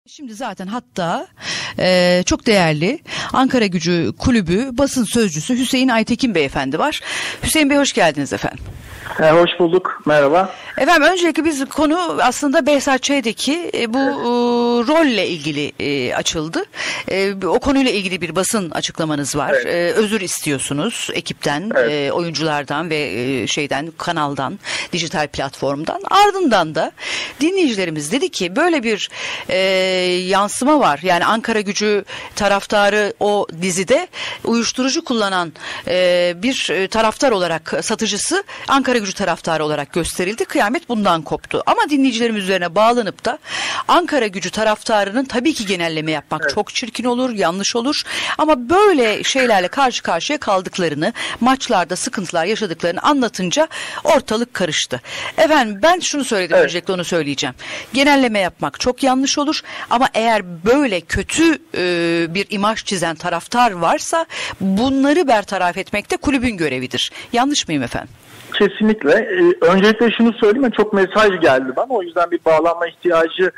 Şimdi zaten hatta çok değerli Ankaragücü Kulübü basın sözcüsü Hüseyin Aytekin Beyefendi var. Hüseyin Bey, hoş geldiniz efendim. Hoş bulduk. Merhaba. Efendim, öncelikle biz konu aslında Behzat Ç'deki bu rolle ilgili açıldı. O konuyla ilgili bir basın açıklamanız var. Evet. Özür istiyorsunuz ekipten, evet. Oyunculardan ve kanaldan, dijital platformdan. Ardından da dinleyicilerimiz dedi ki böyle bir yansıma var. Yani Ankaragücü taraftarı o dizide uyuşturucu kullanan bir taraftar olarak, satıcısı Ankaragücü taraftarı olarak gösterildi. Kıyamet bundan koptu. Ama dinleyicilerimiz üzerine bağlanıp da Ankaragücü taraftarının tabii ki genelleme yapmak çok çirkin olur, yanlış olur. Ama böyle şeylerle karşı karşıya kaldıklarını, maçlarda sıkıntılar yaşadıklarını anlatınca ortalık karıştı. Efendim, ben şunu söyledim, öncelikle onu söyleyeceğim. Genelleme yapmak çok yanlış olur. Ama eğer böyle kötü bir imaj çizen taraftar varsa bunları bertaraf etmek de kulübün görevidir. Yanlış mıyım efendim? Kesinlikle. Öncelikle şunu söyleyeyim, çok mesaj geldi bana. O yüzden bir bağlanma ihtiyacı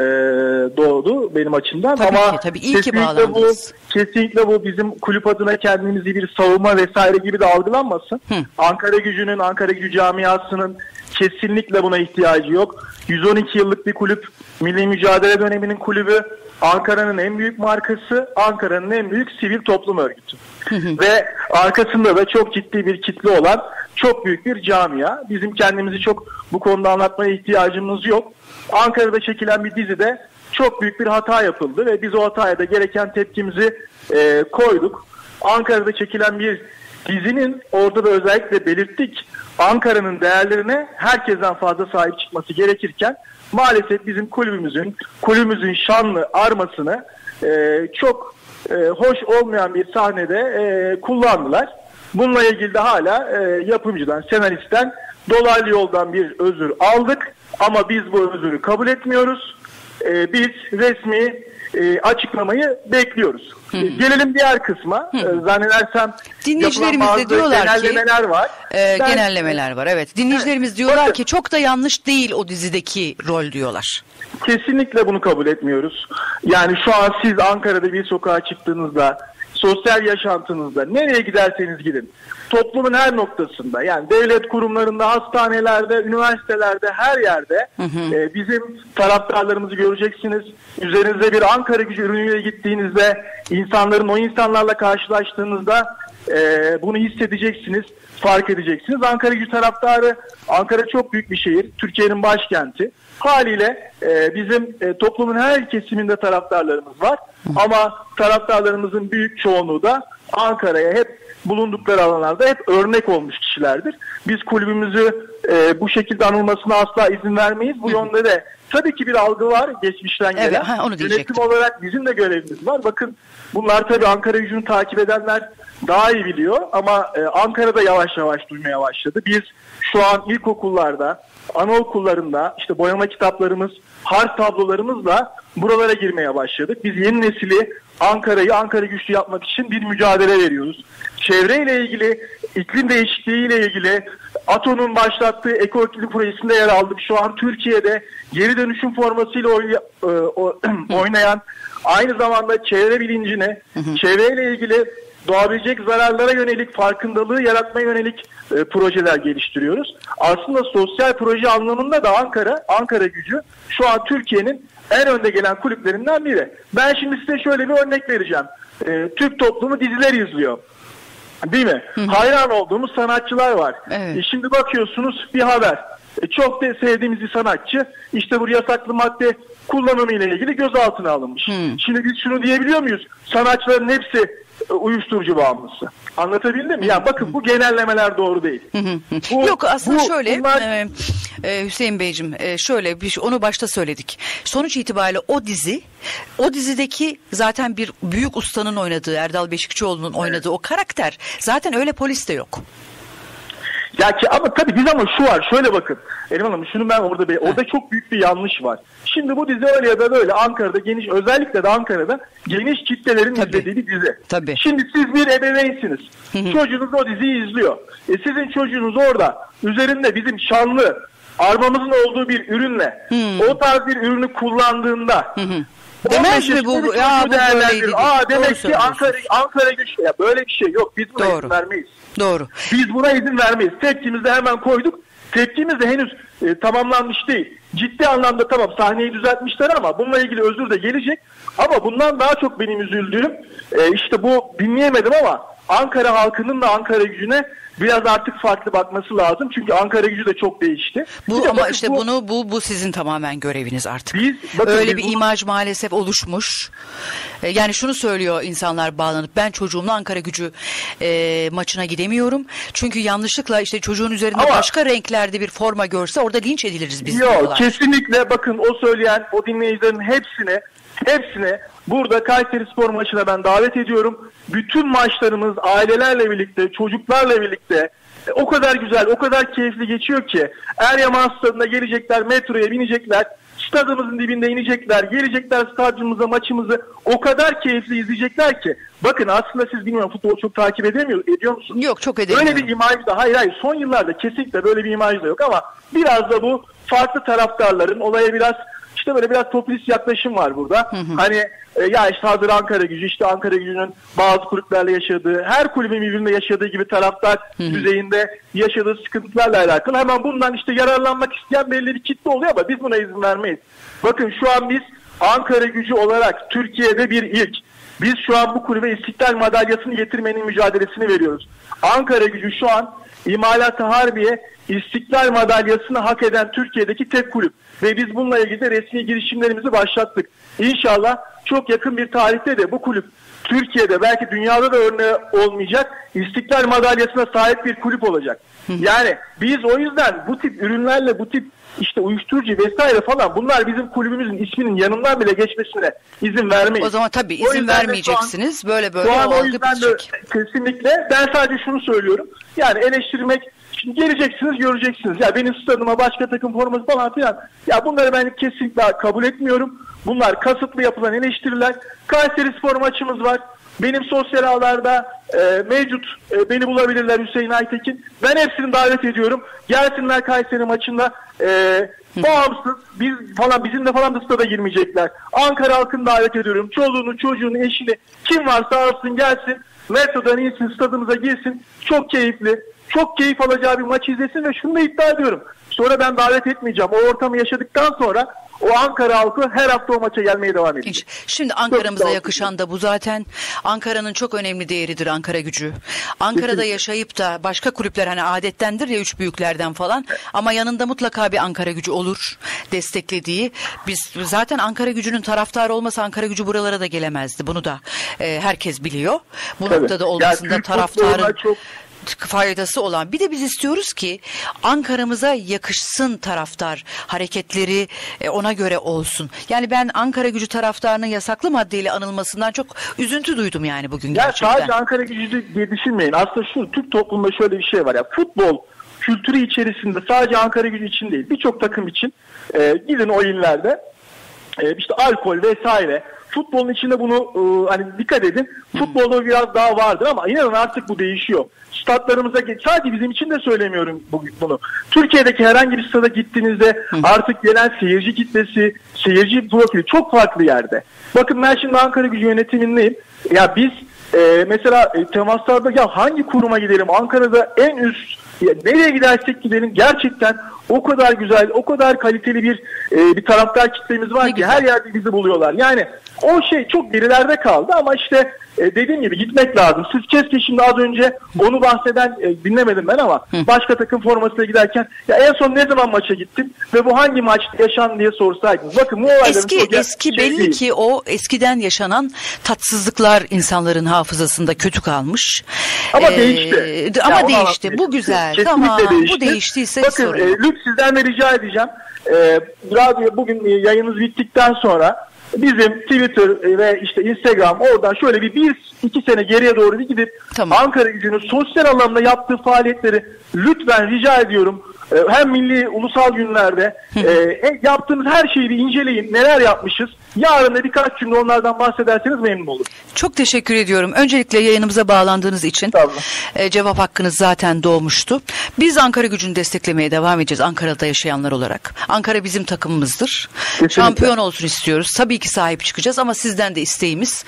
doğdu benim açımdan. Tabii iyi ki bağlandınız. Kesinlikle bu bizim kulüp adına kendimizi bir savunma vesaire gibi de algılanmasın. Ankaragücü'nün, Ankaragücü camiasının kesinlikle buna ihtiyacı yok. 112 yıllık bir kulüp, milli mücadele döneminin kulübü, Ankara'nın en büyük markası, Ankara'nın en büyük sivil toplum örgütü. Ve arkasında da çok ciddi bir kitle olan çok büyük bir camia. Bizim kendimizi çok bu konuda anlatmaya ihtiyacımız yok. Ankara'da çekilen bir dizide çok büyük bir hata yapıldı ve biz o hataya da gereken tepkimizi koyduk. Ankara'da çekilen bir dizinin, orada da özellikle belirttik, Ankara'nın değerlerine herkesten fazla sahip çıkması gerekirken maalesef bizim kulübümüzün şanlı armasını çok hoş olmayan bir sahnede kullandılar. Bununla ilgili de hala yapımcıdan, senaristten dolaylı yoldan bir özür aldık ama biz bu özürü kabul etmiyoruz. Biz resmi açıklamayı bekliyoruz. Gelelim diğer kısma. Zannedersem dinleyicilerimiz de diyorlar genellemeler ki var. Genellemeler var. Evet. Dinleyicilerimiz diyorlar ki çok da yanlış değil o dizideki rol diyorlar. Kesinlikle bunu kabul etmiyoruz. Yani şu an siz Ankara'da bir sokağa çıktığınızda, sosyal yaşantınızda nereye giderseniz gidin, toplumun her noktasında, yani devlet kurumlarında, hastanelerde, üniversitelerde, her yerde bizim taraftarlarımızı göreceksiniz. Üzerinizde bir Ankaragücü ürünüyle gittiğinizde, o insanlarla karşılaştığınızda bunu hissedeceksiniz, fark edeceksiniz. Ankaragücü taraftarı, Ankara çok büyük bir şehir, Türkiye'nin başkenti. Haliyle bizim toplumun her kesiminde taraftarlarımız var. Ama taraftarlarımızın büyük çoğunluğu da Ankara'ya hep bulundukları alanlarda hep örnek olmuş kişilerdir. Biz kulübümüzü bu şekilde anılmasına asla izin vermeyiz. Bu yönde de tabii ki bir algı var geçmişten gelen. Yönetim olarak bizim de görevimiz var. Bakın, bunlar tabii Ankaragücü'nü takip edenler daha iyi biliyor ama Ankara'da yavaş yavaş duymaya başladı. Biz şu an ilkokullarda, anaokullarında işte boyama kitaplarımız, harf tablolarımızla buralara girmeye başladık. Biz yeni nesili Ankara'yı Ankaragücü yapmak için bir mücadele veriyoruz. Çevreyle ilgili, iklim değişikliğiyle ilgili ATO'nun başlattığı Eko İklim Projesi'nde yer aldık. Şu an Türkiye'de geri dönüşüm formasıyla oynayan, aynı zamanda çevre bilincine, çevreyle ilgili doğabilecek zararlara yönelik farkındalığı yaratmaya yönelik projeler geliştiriyoruz. Aslında sosyal proje anlamında da Ankaragücü şu an Türkiye'nin en önde gelen kulüplerinden biri. Ben şimdi size şöyle bir örnek vereceğim. Türk toplumu diziler izliyor. Değil mi? Hayran olduğumuz sanatçılar var. Evet. Şimdi bakıyorsunuz bir haber. Çok da sevdiğimiz bir sanatçı işte bu yasaklı madde kullanımı ile ilgili gözaltına alınmış. Şimdi biz şunu diyebiliyor muyuz? Sanatçıların hepsi uyuşturucu bağımlısı. Anlatabildim mi? Yani bakın, bu genellemeler doğru değil. Yok, aslında şöyle Hüseyin Beyciğim, şöyle onu başta söyledik. Sonuç itibariyle o dizideki zaten bir büyük ustanın oynadığı, Erdal Beşikçioğlu'nun oynadığı o karakter, zaten öyle polis de yok. Ya ki ama tabii şu var, şöyle bakın Elif Hanım, şunu ben orada çok büyük bir yanlış var. Şimdi bu dizi öyle ya da böyle Ankara'da özellikle de Ankara'da geniş kitlelerin izlediği bir dizi. Tabii. Şimdi siz bir ebeveynsiniz. Çocuğunuz o diziyi izliyor. Sizin çocuğunuz orada üzerinde bizim şanlı armamızın olduğu bir ürünle o tarz bir ürünü kullandığında Demez mi bu? Ya bu böyleydi. Demek ki Ankara güçlü. Ya böyle bir şey yok. Biz buna izin vermeyiz. Doğru. Biz buna izin vermeyiz. Tepkimizi de hemen koyduk. Tepkimiz de henüz tamamlanmış değil. Ciddi anlamda tamam sahneyi düzeltmişler ama bununla ilgili özür de gelecek. Ama bundan daha çok benim üzüldüğüm işte bu dinleyemedim ama Ankara halkının da Ankara gücüne biraz artık farklı bakması lazım. Çünkü Ankara gücü de çok değişti. Ama işte bu sizin tamamen göreviniz artık. Öyle bir imaj maalesef oluşmuş. Yani şunu söylüyor insanlar bağlanıp, ben çocuğumla Ankara gücü maçına gidemiyorum. Çünkü yanlışlıkla işte çocuğun üzerinde başka renklerde bir forma görse orada linç ediliriz biz. Yok, kesinlikle bakın o söyleyen o dinleyicilerin hepsine burada Kayserispor maçına ben davet ediyorum. Bütün maçlarımız ailelerle birlikte, çocuklarla birlikte o kadar güzel, o kadar keyifli geçiyor ki Eryaman Stadı'na gelecekler, metroya binecekler, stadımızın dibinde inecekler, gelecekler stadyumumuza maçımızı o kadar keyifli izleyecekler ki. Bakın aslında siz bilmiyorum futbolu çok takip ediyor musunuz? Yok, çok edemiyorum. Öyle bir imaj da hayır son yıllarda kesinlikle böyle bir imaj da yok ama biraz da bu farklı taraftarların olaya biraz işte böyle biraz popülist yaklaşım var burada. Hani ya işte hazır Ankara gücü, işte Ankara gücünün bazı kulüplerle yaşadığı, her kulübün birbirinde yaşadığı gibi taraftar düzeyinde yaşadığı sıkıntılarla alakalı. Hemen bundan işte yararlanmak isteyen belli bir kitle oluyor ama biz buna izin vermeyiz. Bakın şu an biz Ankara gücü olarak Türkiye'de bir ilk. Biz şu an bu kulübe İstiklal madalyasını getirmenin mücadelesini veriyoruz. Ankara gücü şu an İmalat-ı Harbiye İstiklal madalyasını hak eden Türkiye'deki tek kulüp. Ve biz bununla ilgili de resmi girişimlerimizi başlattık. İnşallah çok yakın bir tarihte de bu kulüp Türkiye'de belki dünyada da örneği olmayacak İstiklal madalyasına sahip bir kulüp olacak. Yani biz o yüzden bu tip ürünlerle bu tip işte uyuşturucu vesaire falan bunlar bizim kulübümüzün isminin yanından bile geçmesine izin vermeyiz. O zaman tabii izin vermeyeceksiniz. Böyle o yüzden de kesinlikle ben sadece şunu söylüyorum. Yani eleştirmek, şimdi geleceksiniz göreceksiniz. Ya benim stadıma başka takım forması falan filan. Ya bunları ben kesinlikle kabul etmiyorum. Bunlar kasıtlı yapılan eleştiriler. Kayserispor maçımız var. Benim sosyal ağlarda mevcut beni bulabilirler Hüseyin Aytekin. Ben hepsini davet ediyorum. Gelsinler Kayseri maçında bağımsız bizimle falan da stada girmeyecekler. Ankara halkını davet ediyorum. Çoluğunu, çocuğunu, eşini kim varsa alsın gelsin. Metrodan insin, stadımıza girsin. Çok keyifli. Çok keyif alacağı bir maç izlesin ve şunu da iddia ediyorum. Sonra ben davet etmeyeceğim. O ortamı yaşadıktan sonra o Ankara halkı her hafta o maça gelmeye devam edecek. Şimdi Ankara'mıza yakışan da bu zaten. Ankara'nın çok önemli değeridir Ankara gücü. Ankara'da yaşayıp da başka kulüpler hani adettendir ya üç büyüklerden falan ama yanında mutlaka bir Ankara gücü olur desteklediği. Biz zaten Ankara gücünün taraftarı olmasa Ankara gücü buralara da gelemezdi. Bunu da herkes biliyor. Bu noktada olmasında taraftarın faydası olan. Bir de biz istiyoruz ki Ankara'mıza yakışsın taraftar hareketleri ona göre olsun. Yani ben Ankara gücü taraftarının yasaklı maddeyle anılmasından çok üzüntü duydum yani bugün gerçekten. Sadece Ankara gücü diye düşünmeyin. Aslında şu Türk toplumunda şöyle bir şey var ya, futbol kültürü içerisinde sadece Ankara gücü için değil birçok takım için gidin o illerde işte alkol vesaire. Futbolun içinde bunu hani dikkat edin. Futbolda biraz daha vardır ama inanın artık bu değişiyor. Statlarımıza sadece bizim için de söylemiyorum bunu. Türkiye'deki herhangi bir stada gittiğinizde artık gelen seyirci kitlesi, seyirci profili çok farklı yerde. Bakın ben şimdi Ankara Gücü yönetimindeyim. Ya biz mesela temaslarda ya hangi kuruma gidelim? Ankara'da en üst nereye gidersek gidelim gerçekten o kadar güzel, o kadar kaliteli bir taraftar kitlemiz var ki her yerde bizi buluyorlar. Yani o şey çok gerilerde kaldı ama işte dediğim gibi gitmek lazım. Siz keşke şimdi az önce onu bahseden dinlemedim ben ama başka takım formasıyla giderken ya en son ne zaman maça gittin ve bu hangi maçta yaşandı diye sorsaydınız. Bakın bu olayların eski belli değil. Ki o eskiden yaşanan tatsızlıklar insanların hafızasında kötü kalmış. Ama değişti. Ama değişti. Bu güzel. Tamam. Değişti. Bu değiştiyse bakın sizden de rica edeceğim. Radyo bugün yayınınız bittikten sonra bizim Twitter ve işte Instagram oradan şöyle bir 2 sene geriye doğru bir gidip Ankara Gücü'nün sosyal anlamda yaptığı faaliyetleri lütfen rica ediyorum. Hem milli ulusal günlerde yaptığımız her şeyi bir inceleyin. Neler yapmışız? Yarın da birkaç cümle onlardan bahsederseniz memnun olurum. Çok teşekkür ediyorum. Öncelikle yayınımıza bağlandığınız için cevap hakkınız zaten doğmuştu. Biz Ankara Gücü'nü desteklemeye devam edeceğiz Ankara'da yaşayanlar olarak. Ankara bizim takımımızdır. Kesinlikle. Şampiyon olsun istiyoruz. Tabii ki sahip çıkacağız ama sizden de isteğimiz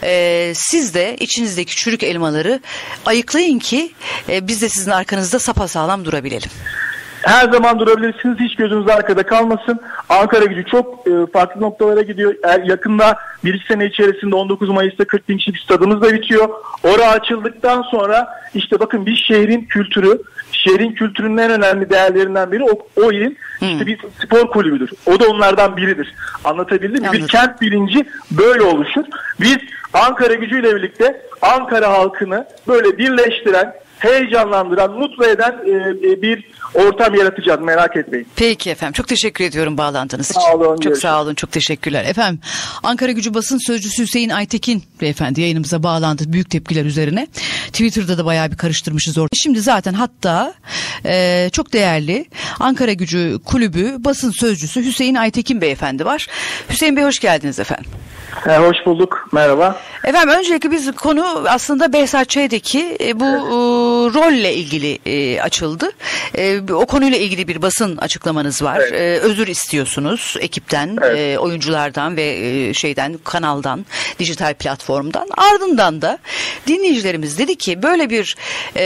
siz de içinizdeki çürük elmaları ayıklayın ki biz de sizin arkanızda sapasağlam durabilelim. Her zaman durabilirsiniz. Hiç gözünüz arkada kalmasın. Ankara Gücü çok farklı noktalara gidiyor. Yakında 1-2 sene içerisinde 19 Mayıs'ta 40 bin kişilik stadımız da bitiyor. Orası açıldıktan sonra işte bakın biz şehrin kültürünün en önemli değerlerinden biri o ilin işte bir spor kulübüdür. O da onlardan biridir. Anlatabildim mi? Bir kent bilinci böyle oluşur. Biz Ankara Gücü ile birlikte Ankara halkını böyle birleştiren, heyecanlandıran, mutlu eden bir ortam yaratacağız, merak etmeyin. Peki efendim, çok teşekkür ediyorum bağlandığınız için. Sağ olun, çok görüşürüz. sağ olun, çok teşekkürler. Efendim, Ankara Gücü basın sözcüsü Hüseyin Aytekin beyefendi yayınımıza bağlandı büyük tepkiler üzerine. Twitter'da da bayağı bir karıştırmışız orada. Şimdi zaten hatta çok değerli Ankara Gücü kulübü basın sözcüsü Hüseyin Aytekin beyefendi var. Hüseyin Bey hoş geldiniz efendim. Hoş bulduk, merhaba. Efendim öncelikle biz konu aslında Behzat Ç'deki bu rolle ilgili açıldı. O konuyla ilgili bir basın açıklamanız var. Evet. Özür istiyorsunuz ekipten, Evet. oyunculardan ve kanaldan, dijital platformdan. Ardından da dinleyicilerimiz dedi ki böyle bir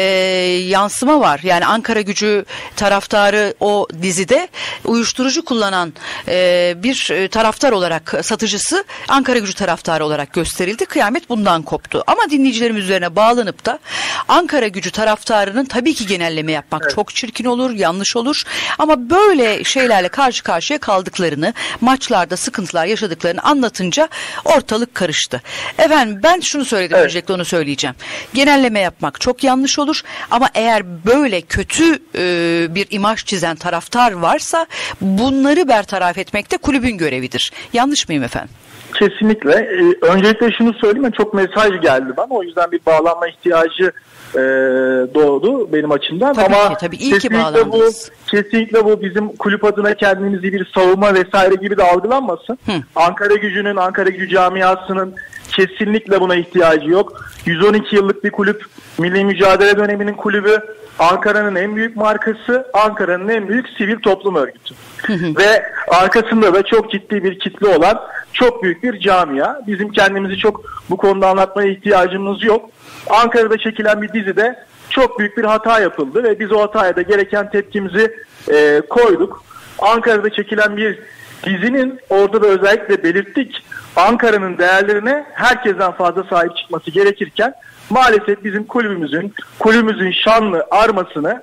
yansıma var. Yani Ankara Gücü taraftarı o dizide uyuşturucu kullanan bir taraftar olarak satıcısı Ankara Gücü taraftarı olarak gösterildi. Kıyamet bundan koptu. Ama dinleyicilerimiz üzerine bağlanıp da Ankara Gücü taraftarının tabii ki genelleme yapmak çok çirkin olur, yanlış olur. Ama böyle şeylerle karşı karşıya kaldıklarını, maçlarda sıkıntılar yaşadıklarını anlatınca ortalık karıştı. Efendim ben şunu söyledim, öncelikle onu söyleyeceğim. Genelleme yapmak çok yanlış olur. Ama eğer böyle kötü bir imaj çizen taraftar varsa bunları bertaraf etmek de kulübün görevidir. Yanlış mıyım efendim? Kesinlikle. Öncelikle şunu söyleyeyim, çok mesaj geldi bana. O yüzden bir bağlanma ihtiyacı doğdu benim açımdan. Tabii iyi ki bağlandınız. Kesinlikle bu bizim kulüp adına kendimizi bir savunma vesaire gibi de algılanmasın. Ankara Gücü'nün, Ankara Gücü camiasının kesinlikle buna ihtiyacı yok. 112 yıllık bir kulüp, milli mücadele döneminin kulübü, Ankara'nın en büyük markası, Ankara'nın en büyük sivil toplum örgütü. Ve arkasında da çok ciddi bir kitle olan çok büyük bir camia. Bizim kendimizi çok bu konuda anlatmaya ihtiyacımız yok. Ankara'da çekilen bir dizide çok büyük bir hata yapıldı ve biz o hataya da gereken tepkimizi koyduk. Ankara'da çekilen bir dizinin orada da özellikle belirttik. Ankara'nın değerlerine herkesten fazla sahip çıkması gerekirken maalesef bizim kulübümüzün şanlı armasını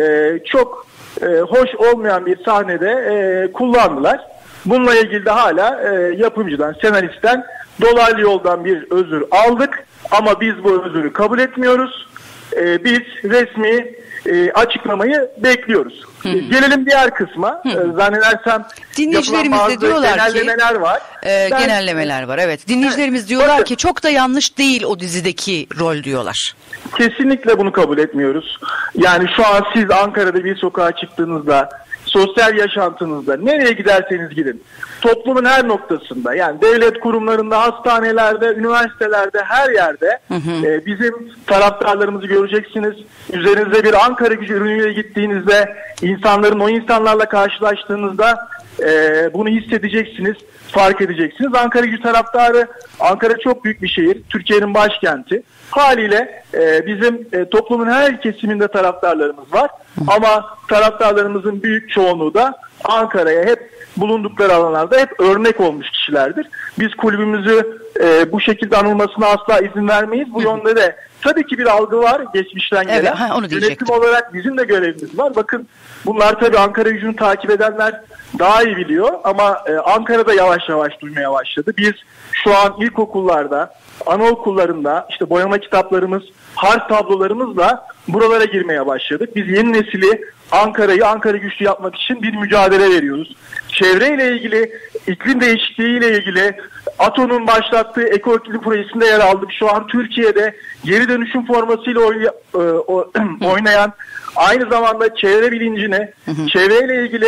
çok hoş olmayan bir sahnede kullandılar. Bununla ilgili de hala yapımcıdan, senaristten dolaylı yoldan bir özür aldık ama biz bu özürü kabul etmiyoruz. Biz resmi açıklamayı bekliyoruz. Gelelim diğer kısma. Zannedersem dinleyicilerimiz de diyorlar genellemeler ki var. Genellemeler var. Evet. Dinleyicilerimiz diyorlar ki çok da yanlış değil o dizideki rol diyorlar. Kesinlikle bunu kabul etmiyoruz. Yani şu an siz Ankara'da bir sokağa çıktığınızda, sosyal yaşantınızda nereye giderseniz gidin, toplumun her noktasında, yani devlet kurumlarında, hastanelerde, üniversitelerde, her yerde bizim taraftarlarımızı göreceksiniz. Üzerinizde bir Ankara Gücü ürünüyle gittiğinizde, o insanlarla karşılaştığınızda bunu hissedeceksiniz, fark edeceksiniz. Ankara Gücü taraftarı, Ankara çok büyük bir şehir, Türkiye'nin başkenti. Haliyle bizim toplumun her kesiminde taraftarlarımız var. Ama taraftarlarımızın büyük çoğunluğu da Ankara'ya hep bulundukları alanlarda hep örnek olmuş kişilerdir. Biz kulübümüzü bu şekilde anılmasına asla izin vermeyiz. Bu yönde de tabii ki bir algı var geçmişten gelen. Evet, yönetim olarak bizim de görevimiz var. Bakın bunlar tabii Ankara Gücü'nü takip edenler daha iyi biliyor ama Ankara'da yavaş yavaş duymaya başladı. Biz şu an ilkokullarda, anaokullarında işte boyama kitaplarımız, harf tablolarımızla buralara girmeye başladık. Biz yeni nesili Ankara'yı Ankara güçlü yapmak için bir mücadele veriyoruz. Çevreyle ilgili, iklim değişikliğiyle ilgili ATO'nun başlattığı Eko İklim Projesi'nde yer aldık. Şu an Türkiye'de geri dönüşüm formasıyla oynayan, aynı zamanda çevre bilincini, çevreyle ilgili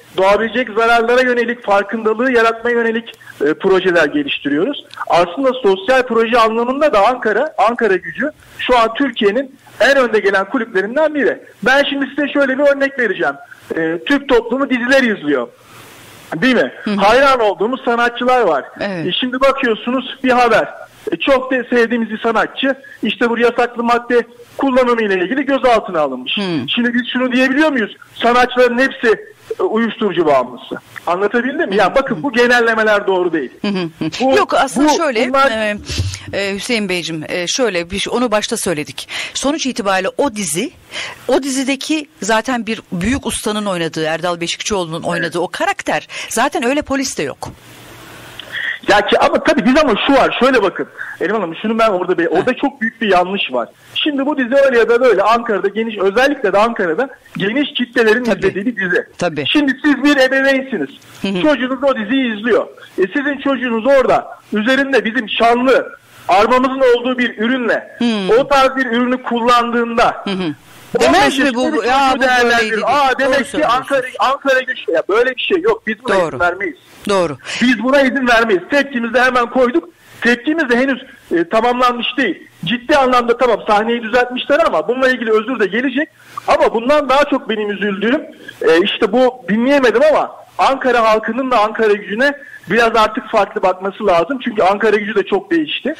doğabilecek zararlara yönelik, farkındalığı yaratmaya yönelik projeler geliştiriyoruz. Aslında sosyal proje anlamında da Ankara Gücü şu an Türkiye'nin en önde gelen kulüplerinden biri. Ben şimdi size şöyle bir örnek vereceğim. Türk toplumu diziler izliyor. Değil mi? Hayran olduğumuz sanatçılar var. Evet. Şimdi bakıyorsunuz bir haber. Çok da sevdiğimiz bir sanatçı işte bu yasaklı madde kullanımı ile ilgili gözaltına alınmış. Şimdi biz şunu diyebiliyor muyuz? Sanatçıların hepsi uyuşturucu bağımlısı. Anlatabildim mi? Yani bakın bu genellemeler doğru değil. Yok aslında şöyle Hüseyin Beyciğim şöyle onu başta söyledik. Sonuç itibariyle o dizideki zaten bir büyük ustanın oynadığı Erdal Beşikçioğlu'nun oynadığı o karakter zaten öyle polis de yok. Ya ki ama tabii biz ama şu var şöyle bakın. Elvan Hanım şunu ben orada çok büyük bir yanlış var. Şimdi bu dizi öyle ya da böyle Ankara'da özellikle de Ankara'da geniş kitlelerin izlediği bir dizi. Tabii. Şimdi siz bir ebeveynsiniz. Çocuğunuz o diziyi izliyor. Sizin çocuğunuz orada üzerinde bizim şanlı armamızın olduğu bir ürünle o tarz bir ürünü kullandığında demez mi bu? Ya bu böyleydi. Demek ki Ankara güçlü. Ya böyle bir şey yok. Biz buna izin vermeyiz. Doğru. Biz buna izin vermeyiz. Tepkimizi de hemen koyduk. Tepkimiz de henüz tamamlanmış değil. Ciddi anlamda tamam sahneyi düzeltmişler ama bununla ilgili özür de gelecek. Ama bundan daha çok benim üzüldüğüm işte bu dinleyemedim ama Ankara halkının da Ankara Gücü'ne biraz artık farklı bakması lazım. Çünkü Ankara Gücü de çok değişti.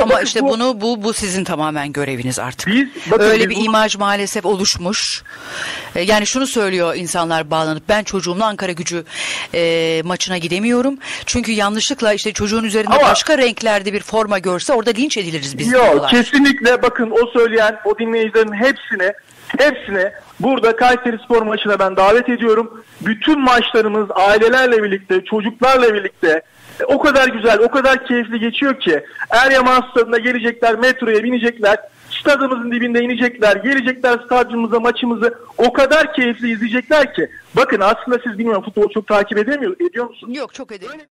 Bu sizin tamamen göreviniz artık. Öyle bir imaj maalesef oluşmuş. Yani şunu söylüyor insanlar bağlanıp ben çocuğumla Ankara Gücü maçına gidemiyorum. Çünkü yanlışlıkla işte çocuğun üzerinde başka renklerde bir forma görse orada linç ediliriz biz. Yok kesinlikle bakın o söyleyen o dinleyicilerin hepsine burada Kayserispor maçına ben davet ediyorum. Bütün maçlarımız ailelerle birlikte, çocuklarla birlikte o kadar güzel, o kadar keyifli geçiyor ki Eryaman Stadı'na gelecekler, metroya binecekler, stadımızın dibinde inecekler, gelecekler stadyumumuza maçımızı o kadar keyifli izleyecekler ki. Bakın aslında siz bilmiyorum futbolu çok takip ediyor musunuz? Yok çok edemiyorum.